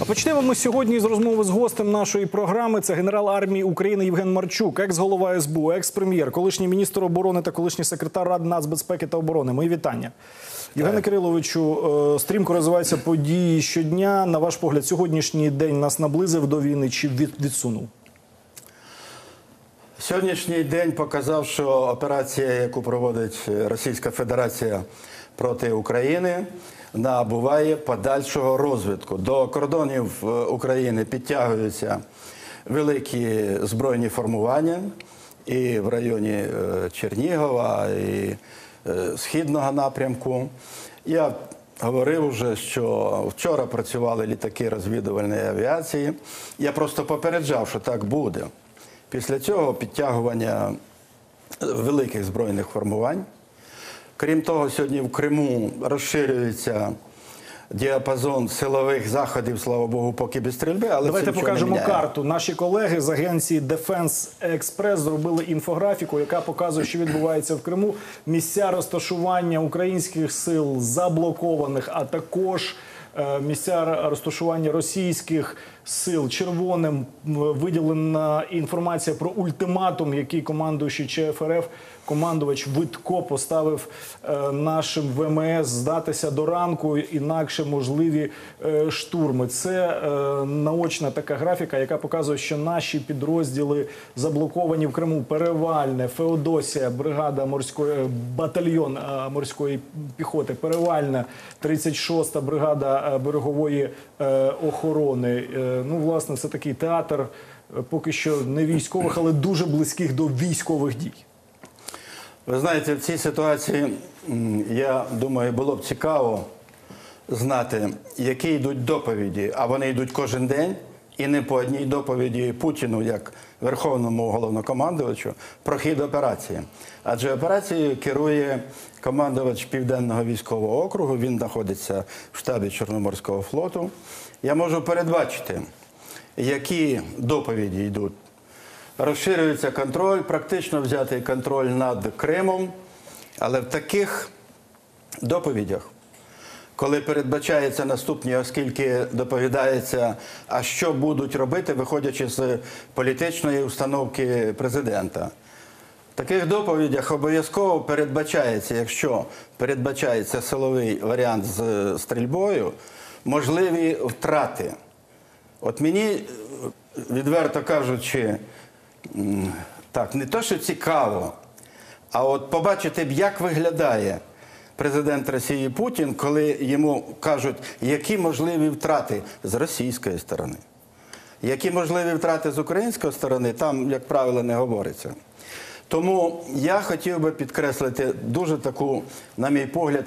Почнемо ми сьогодні з розмови з гостем нашої програми. Це генерал армії України Євген Марчук, екс-голова СБУ, екс-прем'єр, колишній міністр оборони та колишній секретар Ради нацбезпеки та оборони. Мої вітання. Євгене Кириловичу, стрімко розвиваються події щодня. На ваш погляд, сьогоднішній день нас наблизив до війни чи відсунув? Сьогоднішній день показав, що операція, яку проводить Російська Федерація проти України, набуває подальшого розвитку. До кордонів України підтягуються великі збройні формування і в районі Чернігова, і Східного напрямку. Я говорив вже, що вчора працювали літаки розвідувальної авіації. Я просто попереджав, що так буде. Після цього підтягування великих збройних формувань. Крім того, сьогодні в Криму розширюється діапазон силових заходів, слава Богу, поки без стрільби, але давайте покажемо карту. Наші колеги з агенції Defense Express зробили інфографіку, яка показує, що відбувається в Криму. Місця розташування українських сил заблокованих, а також місця розташування російських сил. Червоним виділена інформація про ультиматум, який командуючий ЧФ РФ, командувач Витко, поставив нашим ВМС здатися до ранку, інакше можливі штурми. Це наочна така графіка, яка показує, що наші підрозділи заблоковані в Криму. Перевальне, Феодосія, бригада морської, батальйон морської піхоти, Перевальне, 36-та бригада берегової охорони. Ну, власне, це такий театр поки що не військових, але дуже близьких до військових дій. Ви знаєте, в цій ситуації, я думаю, було б цікаво знати, які йдуть доповіді, а вони йдуть кожен день, і не по одній доповіді Путіну, як Верховному головнокомандувачу, про хід операції. Адже операцією керує командувач Південного військового округу, він знаходиться в штабі Чорноморського флоту. Я можу передбачити, які доповіді йдуть. Розширюється контроль, практично взятий контроль над Кримом, але в таких доповідях, коли передбачається наступні, оскільки доповідається, а що будуть робити, виходячи з політичної установки президента. В таких доповідях обов'язково передбачається, якщо передбачається силовий варіант з стрільбою, можливі втрати. От мені, відверто кажучи, так, не то, що цікаво, а от побачити б, як виглядає президент Росії Путін, коли йому кажуть, які можливі втрати з російської сторони. Які можливі втрати з української сторони, там, як правило, не говориться. Тому я хотів би підкреслити дуже таку, на мій погляд,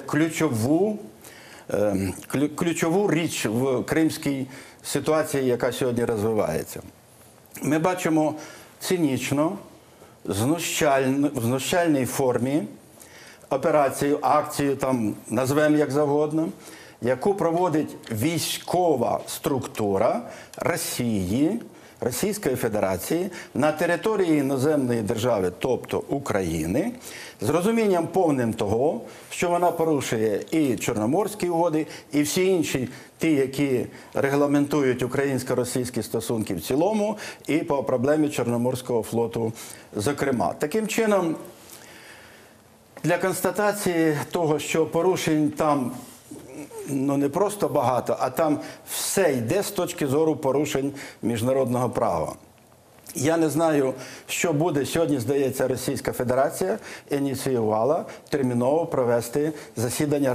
ключову річ в кримській ситуації, яка сьогодні розвивається. Ми бачимо цинічно, в знущальній формі операцію, акцію, там назвемо як завгодно, яку проводить військова структура Росії, Російської Федерації на території іноземної держави, тобто України, з розумінням повним того, що вона порушує і Чорноморські угоди, і всі інші, ті, які регламентують українсько-російські стосунки в цілому, і по проблемі Чорноморського флоту зокрема. Таким чином, для констатації того, що порушень там ну не просто багато, а там все йде з точки зору порушень міжнародного права. Я не знаю, що буде. Сьогодні, здається, Російська Федерація ініціювала терміново провести засідання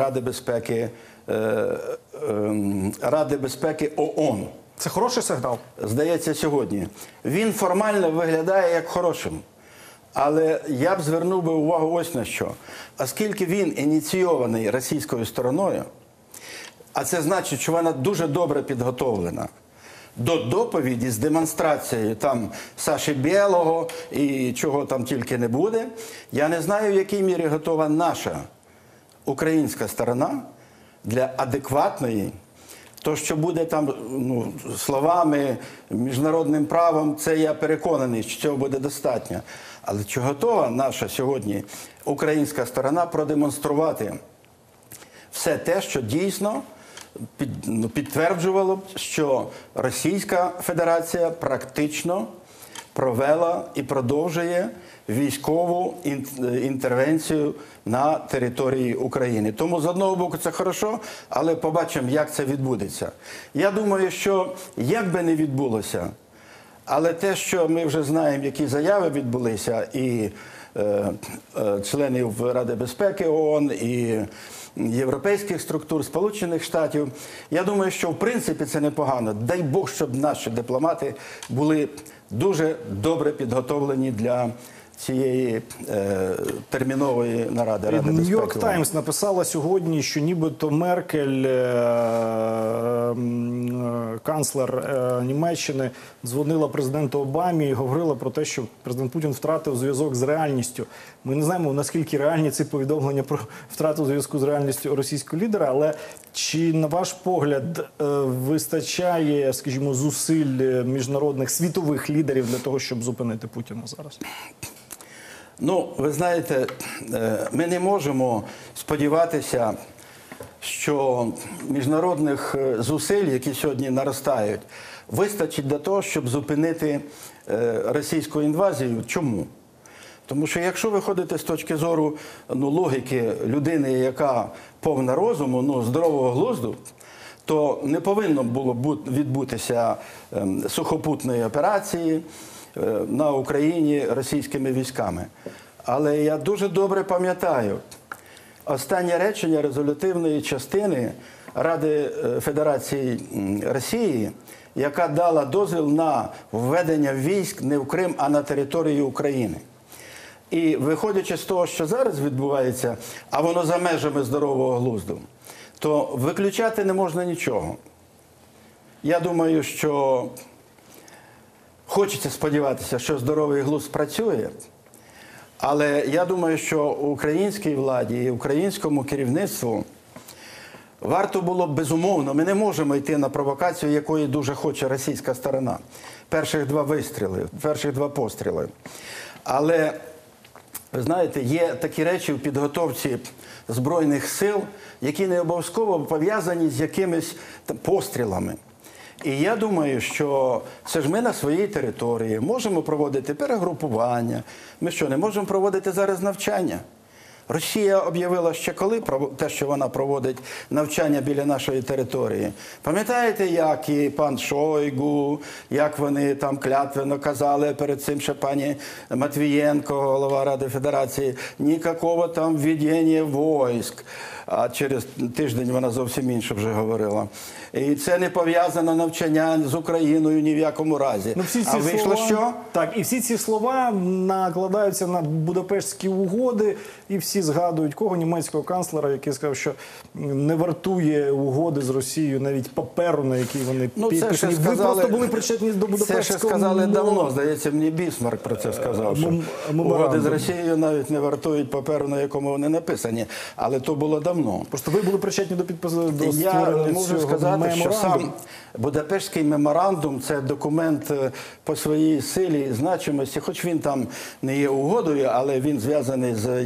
Ради безпеки ООН. Це хороший сигнал? Здається, сьогодні. Він формально виглядає як хорошим. Але я б звернув би увагу ось на що. Оскільки він ініційований російською стороною, а це значить, що вона дуже добре підготовлена до доповіді з демонстрацією там Саші Білого і чого там тільки не буде, я не знаю, в якій мірі готова наша українська сторона для адекватної, то, що буде там ну, словами, міжнародним правом, це я переконаний, що цього буде достатньо. Але чи готова наша сьогодні українська сторона продемонструвати все те, що дійсно підтверджувало б, що Російська Федерація практично провела і продовжує військову інтервенцію на території України. Тому, з одного боку, це хорошо, але побачимо, як це відбудеться. Я думаю, що як би не відбулося, але те, що ми вже знаємо, які заяви відбулися, і членів Ради безпеки ООН, і європейських структур, Сполучених Штатів, я думаю, що в принципі це непогано. Дай Бог, щоб наші дипломати були дуже добре підготовлені для цієї термінової наради Ради безпеки. Нью-Йорк Таймс написала сьогодні, що нібито Меркель, канцлер Німеччини, дзвонила президенту Обамі і говорила про те, що президент Путін втратив зв'язок з реальністю. Ми не знаємо, наскільки реальні ці повідомлення про втрату зв'язку з реальністю російського лідера, але чи, на ваш погляд, вистачає, скажімо, зусиль міжнародних світових лідерів для того, щоб зупинити Путіна зараз? Ну, ви знаєте, ми не можемо сподіватися, що міжнародних зусиль, які сьогодні наростають, вистачить для того, щоб зупинити російську інвазію. Чому? Тому що якщо ви ходите з точки зору логіки людини, яка повна розуму, здорового глузду, то не повинно було відбутися сухопутної операції на Україні російськими військами. Але я дуже добре пам'ятаю останнє речення резолютивної частини Ради Федерації Росії, яка дала дозвіл на введення військ не в Крим, а на територію України. І виходячи з того, що зараз відбувається, а воно за межами здорового глузду, то виключати не можна нічого. Я думаю, що хочеться сподіватися, що здоровий глузд працює, але я думаю, що українській владі і українському керівництву варто було б, безумовно, ми не можемо йти на провокацію, якої дуже хоче російська сторона. Перших два постріли. Але, ви знаєте, є такі речі в підготовці Збройних сил, які не обов'язково пов'язані з якимись пострілами. І я думаю, що це ж ми на своїй території можемо проводити перегрупування. Ми що, не можемо проводити зараз навчання? Росія об'явила ще коли те, що вона проводить навчання біля нашої території. Пам'ятаєте, як і пан Шойгу, як вони там клятвенно казали перед цим, що пані Матвієнко, голова Ради Федерації, ніякого там введення військ. А через тиждень вона зовсім інше вже говорила. І це не пов'язано навчання з Україною ні в якому разі. А вийшло що? Так, і всі ці слова накладаються на Будапештські угоди, і всі згадують кого? Німецького канцлера, який сказав, що не вартує угоди з Росією навіть паперу, на який вони підписані. Ви просто були причетні до Будапештського... Це ще сказали давно, здається, мені Бісмарк про це сказав, що угоди з Росією навіть не вартують паперу, на якому вони написані. Але то було давно. Просто ви були причетні до підпису, до створення Я можу сказати, що сам Будапештський меморандум – це документ по своїй силі і значимості, хоч він там не є угодою, але він зв'язаний з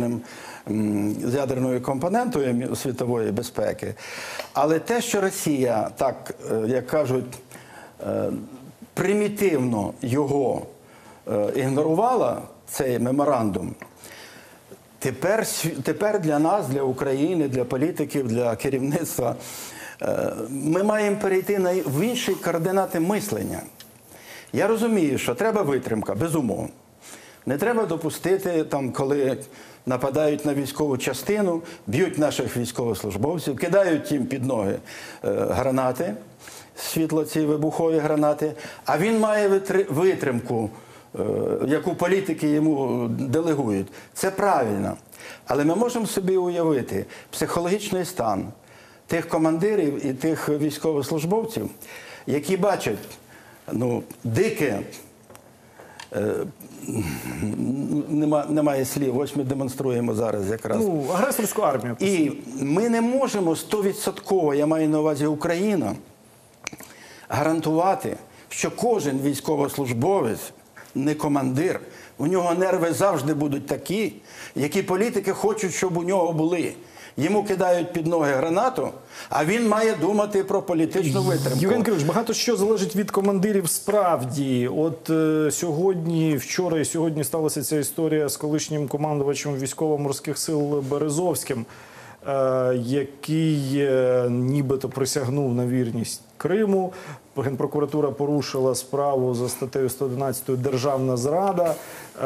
ядерною компонентою світової безпеки. Але те, що Росія, так, як кажуть, примітивно його ігнорувала, цей меморандум, тепер для нас, для України, для політиків, для керівництва, ми маємо перейти в інші координати мислення. Я розумію, що треба витримка, безумовно. Не треба допустити, коли нападають на військову частину, б'ють наших військовослужбовців, кидають їм під ноги гранати, світло ці вибухові гранати, а він має витримку, яку політики йому делегують. Це правильно. Але ми можемо собі уявити психологічний стан тих командирів і тих військовослужбовців, які бачать дике, немає слів, ось ми демонструємо зараз якраз. Агресорську армію. І ми не можемо 100%, я маю на увазі Україна, гарантувати, що кожен військовослужбовець, не командир, у нього нерви завжди будуть такі, які політики хочуть, щоб у нього були. Йому кидають під ноги гранату, а він має думати про політичну витримку. Євген Кирилович, багато що залежить від командирів справді. От сьогодні, вчора і сьогодні сталася ця історія з колишнім командувачем військово-морських сил Березовським, який нібито присягнув на вірність Криму. Генпрокуратура порушила справу за статтею 111 «Державна зрада».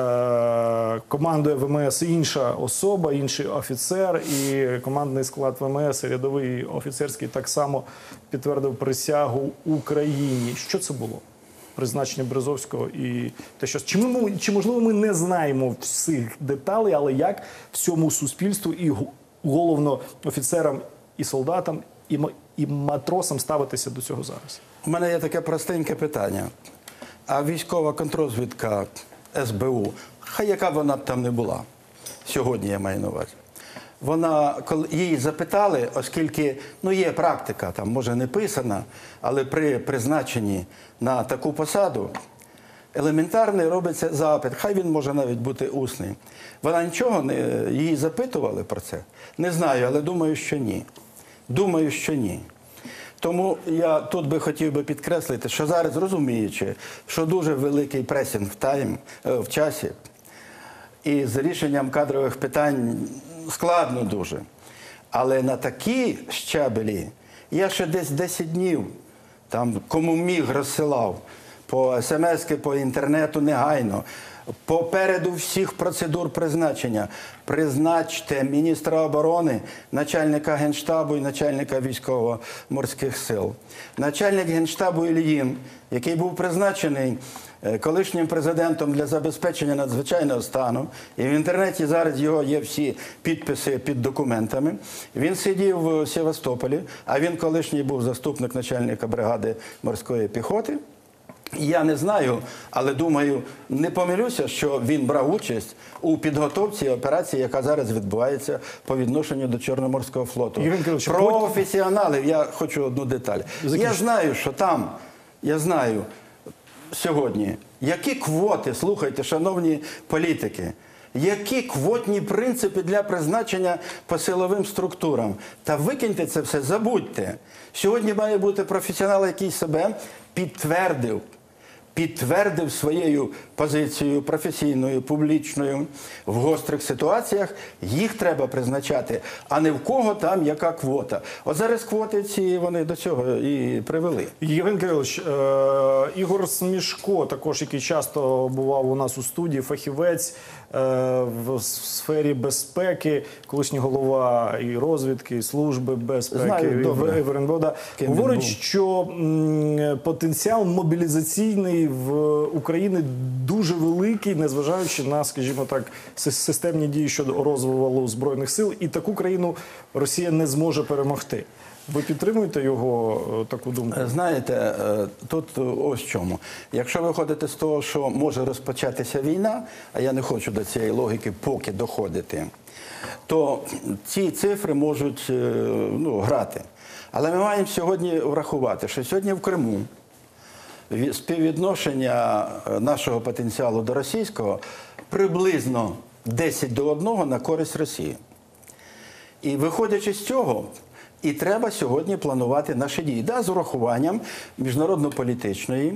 Командує ВМС інша особа, інший офіцер, і командний склад ВМС, і рядовий офіцерський так само підтвердив присягу Україні. Що це було? Призначення Березовського і те, що... Чи можливо ми не знаємо всіх деталей, але як всьому суспільству і головно офіцерам і солдатам, і матросам ставитися до цього зараз? У мене є таке простеньке питання. А військова контррозвідка СБУ, хай яка б вона б там не була, сьогодні я маю на увазі, вона, коли її запитали, оскільки, є практика, там, може не писана, але при призначенні на таку посаду, елементарний робиться запит, хай він може навіть бути усний. Вона нічого не, її запитували про це? Не знаю, але думаю, що ні. Думаю, що ні. Тому я тут би хотів би підкреслити, що зараз, розуміючи, що дуже великий пресінг в часі, і з рішенням кадрових питань складно дуже. Але на такі щабелі я ще десь 10 днів, там, кому міг, розсилав по смс-ки, по інтернету негайно. Попереду всіх процедур призначення. Призначте міністра оборони, начальника Генштабу і начальника військово-морських сил. Начальник Генштабу Ільїн, який був призначений колишнім президентом для забезпечення надзвичайного стану, і в інтернеті зараз його є всі підписи під документами, він сидів в Севастополі, а він колишній був заступник начальника бригади морської піхоти. Я не знаю, але думаю, не помилюся, що він брав участь у підготовці операції, яка зараз відбувається по відношенню до Чорноморського флоту. Професіоналів, я хочу одну деталь. Я знаю, що там, сьогодні, які квоти, слухайте, шановні політики, які квотні принципи для призначення по силовим структурам. Та викиньте це все, забудьте. Сьогодні має бути професіонал, який себе підтвердив своєю позицією професійною, публічною в гострих ситуаціях, їх треба призначати, а не в кого там яка квота. От зараз квоти ці, вони до цього і привели. Євген Кирилович, Ігор Смішко, також, який часто бував у нас у студії, фахівець в сфері безпеки, колишній голова і розвідки, і служби безпеки в РНБО, говорить, що потенціал мобілізаційний в Україні дуже великий, незважаючи на, скажімо так, системні дії щодо розвалу Збройних сил, і таку країну Росія не зможе перемогти. Ви підтримуєте його таку думку? Знаєте, тут ось чому. Якщо виходити з того, що може розпочатися війна, а я не хочу до цієї логіки поки доходити, то ці цифри можуть грати. Але ми маємо сьогодні врахувати, що сьогодні в Криму співвідношення нашого потенціалу до російського приблизно 10 до 1 на користь Росії. І виходячи з цього, і треба сьогодні планувати наші дії. Да, з урахуванням міжнародно-політичної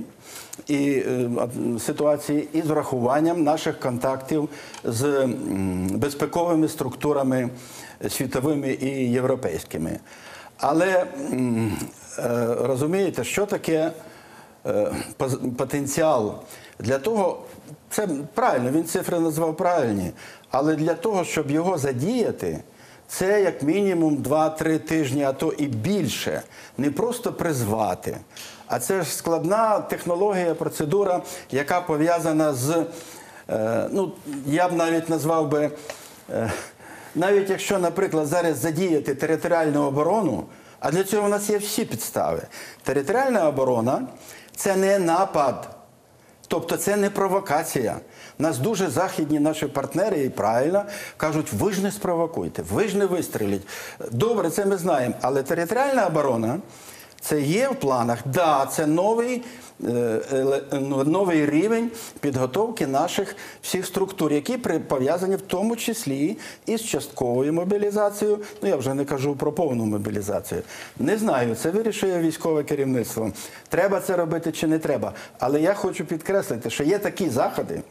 ситуації і з урахуванням наших контактів з безпековими структурами світовими і європейськими. Але розумієте, що таке потенціал для того, це правильно, він цифри назвав правильні, але для того, щоб його задіяти, це як мінімум 2-3 тижні, а то і більше. Не просто призвати, а це ж складна технологія, процедура, яка пов'язана з, я б навіть назвав би, навіть якщо, наприклад, зараз задіяти територіальну оборону, а для цього у нас є всі підстави. Територіальна оборона – це не напад, тобто це не провокація. Нас дуже західні наші партнери, і правильно, кажуть, ви ж не спровокуйте, ви ж не вистріліть. Добре, це ми знаємо, але територіальна оборона – це є в планах. Да, це новий новий рівень підготовки наших всіх структур, які пов'язані в тому числі із частковою мобілізацією. Ну, я вже не кажу про повну мобілізацію. Не знаю, це вирішує військове керівництво. Треба це робити чи не треба. Але я хочу підкреслити, що є такі заходи,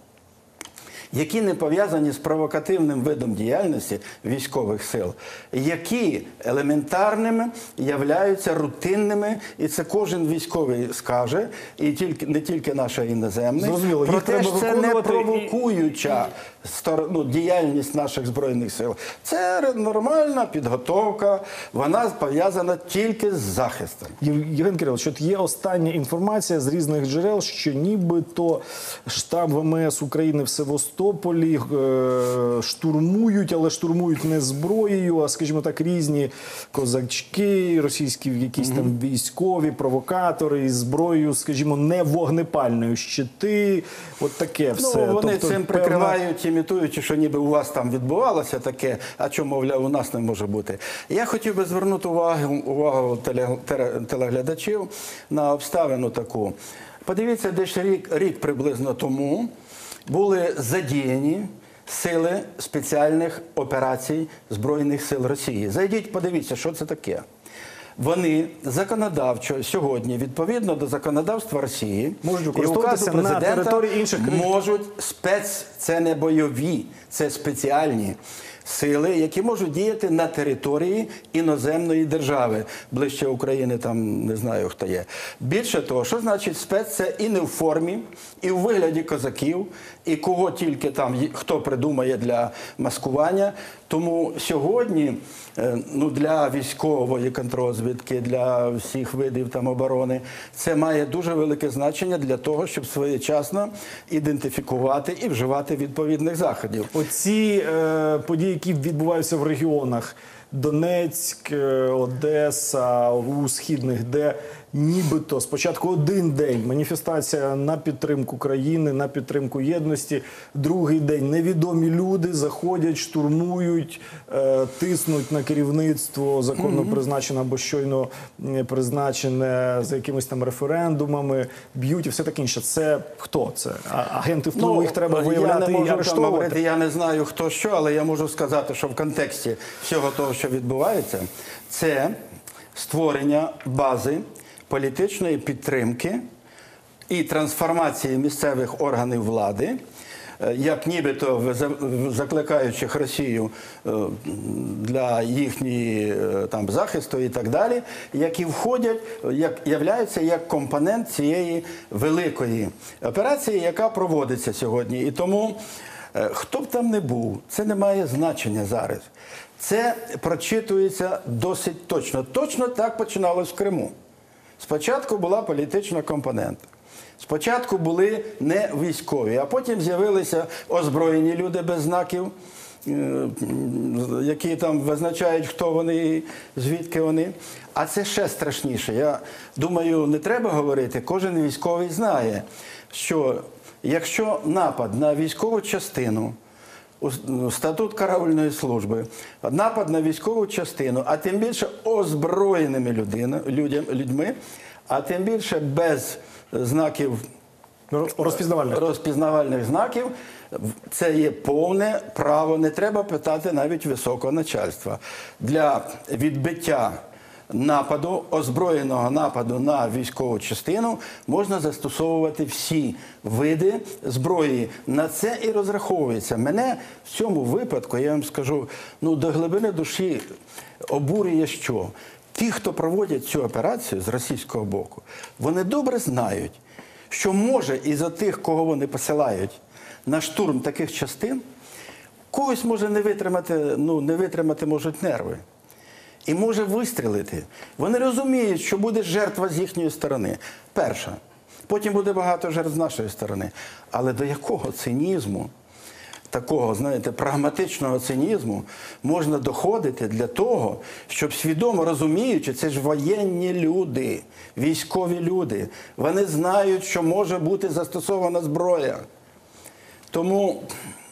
які не пов'язані з провокативним видом діяльності військових сил, які елементарними являються рутинними, і це кожен військовий скаже, і не тільки наша іноземна, Зрозуміло, про їх те, треба що це не виконувати провокуюча діяльність наших Збройних сил. Це нормальна підготовка, вона пов'язана тільки з захистом. Євген Кирилович, от є остання інформація з різних джерел, що нібито штаб ВМС України в Севастополі штурмують, але штурмують не зброєю, а, скажімо так, різні козачки, російські якісь там військові, провокатори із зброєю, скажімо, не вогнепальною, щити, от таке все. Ну, вони Тобто, цим прикривають, імітуючи, що ніби у вас там відбувалося таке, а що, мовляв, у нас не може бути. Я хотів би звернути увагу телеглядачів на обставину таку. Подивіться, десь рік приблизно тому були задіяні сили спеціальних операцій Збройних сил Росії. Зайдіть, подивіться, що це таке. Вони законодавчо сьогодні, відповідно до законодавства Росії, можуть і указу використовуватися на президента, території інших країн. можуть це не бойові, це спеціальні сили, які можуть діяти на території іноземної держави. Ближче України там не знаю, хто є. Більше того, що значить спец? Це і не в формі, і в вигляді козаків, і кого тільки там, хто придумає для маскування. Тому сьогодні для військової контррозвідки, для всіх видів там оборони, це має дуже велике значення для того, щоб своєчасно ідентифікувати і вживати відповідних заходів. Оці події, які відбуваються в регіонах Донецьк, Одеса, у східних, де нібито спочатку один день маніфестація на підтримку країни, на підтримку єдності, другий день невідомі люди заходять, штурмують, тиснуть на керівництво законно призначене або щойно призначене за якимись там референдумами, б'ють і все таке інше. Це хто це? Агенти впливу, їх треба виявляти і арештовувати? Я не знаю, хто що, але я можу сказати, що в контексті всього того, що відбувається, це створення бази політичної підтримки і трансформації місцевих органів влади, як нібито закликаючих Росію для їхньої там захисту і так далі, які входять, являються як компонент цієї великої операції, яка проводиться сьогодні. І тому, хто б там не був, це не має значення зараз. Це прочитується досить точно. Точно так починалось в Криму. Спочатку була політична компонента. Спочатку були не військові, а потім з'явилися озброєні люди без знаків, які там визначають, хто вони і звідки вони. А це ще страшніше. Я думаю, не треба говорити, кожен військовий знає, що якщо напад на військову частину, статут караульної служби, напад на військову частину, а тим більше озброєними людьми, а тим більше без знаків розпізнавальних знаків, це є повне право, не треба питати навіть високого начальства. Для відбиття нападу, озброєного нападу на військову частину можна застосовувати всі види зброї. На це і розраховується. Мене в цьому випадку, я вам скажу, до глибини душі обурює що? Ті, хто проводять цю операцію з російського боку, вони добре знають, що може із-за тих, кого вони посилають на штурм таких частин, когось може не витримати можуть нерви. І може вистрілити. Вони розуміють, що буде жертва з їхньої сторони. Перша. Потім буде багато жертв з нашої сторони. Але до якого цинізму, такого, знаєте, прагматичного цинізму можна доходити для того, щоб свідомо розуміючи, це ж воєнні люди, військові люди. Вони знають, що може бути застосована зброя. Тому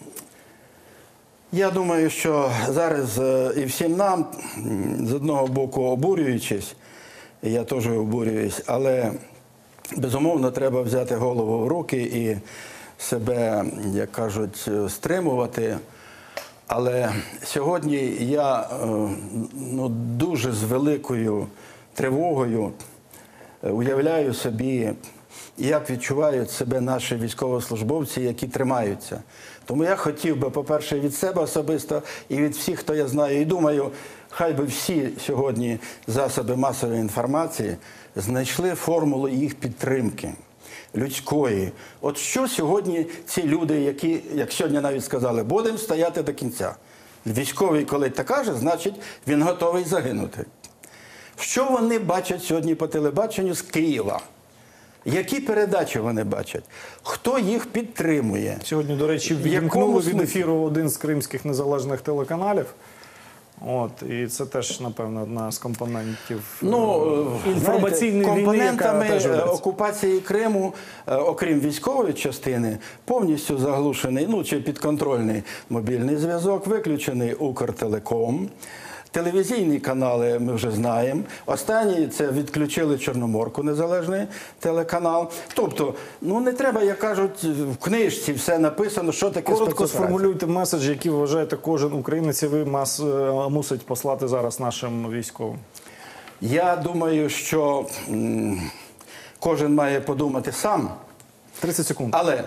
я думаю, що зараз і всім нам, з одного боку обурюючись, я теж обурююсь, але безумовно, треба взяти голову в руки і себе, як кажуть, стримувати. Але сьогодні я дуже з великою тривогою уявляю собі, як відчувають себе наші військовослужбовці, які тримаються. Тому я хотів би, по-перше, від себе особисто і від всіх, хто я знаю, і думаю, хай би всі сьогодні засоби масової інформації знайшли формулу їх підтримки людської. От що сьогодні ці люди, які, як сьогодні навіть сказали, будемо стояти до кінця. Військовий, коли так каже, значить він готовий загинути. Що вони бачать сьогодні по телебаченню з Києва? Які передачі вони бачать? Хто їх підтримує? Сьогодні, до речі, відімкнули від ефіру один з кримських незалежних телеканалів. І це теж, напевно, одна з компонентів інформаційної війни, яка теж ведеться. Окупації Криму, окрім військової частини, повністю заглушений, чи підконтрольний мобільний зв'язок, виключений Укртелеком. Телевізійні канали ми вже знаємо. Останній – це відключили Чорноморку, незалежний телеканал. Тобто, не треба, як кажуть, в книжці все написано, що таке спецоперація. Коротко сформулюйте меседж, який ви вважаєте кожен українець, і ви мусить послати зараз нашим військовим. Я думаю, що кожен має подумати сам. 30 секунд. Але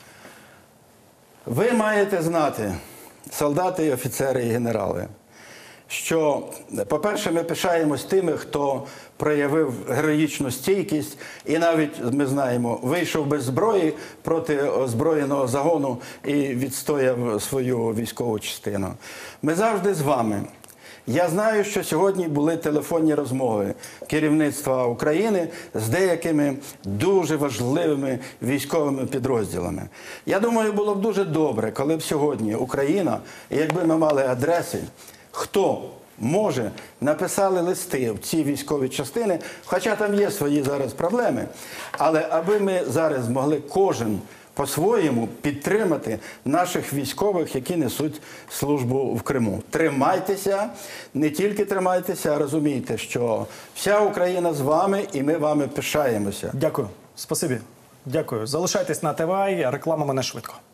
ви маєте знати, солдати, і офіцери, і генерали, що, по-перше, ми пишаємось тими, хто проявив героїчну стійкість і навіть, ми знаємо, вийшов без зброї проти озброєного загону і відстояв свою військову частину. Ми завжди з вами. Я знаю, що сьогодні були телефонні розмови керівництва України з деякими дуже важливими військовими підрозділами. Я думаю, було б дуже добре, коли б сьогодні Україна, якби ми мали адреси, хто може, написали листи в ці військові частини, хоча там є свої зараз проблеми, але аби ми зараз могли кожен по-своєму підтримати наших військових, які несуть службу в Криму. Тримайтеся, не тільки тримайтеся, а розумійте, що вся Україна з вами і ми вами пишаємося. Дякую. Спасибі. Дякую. Залишайтесь на ТВА, реклама мене швидко.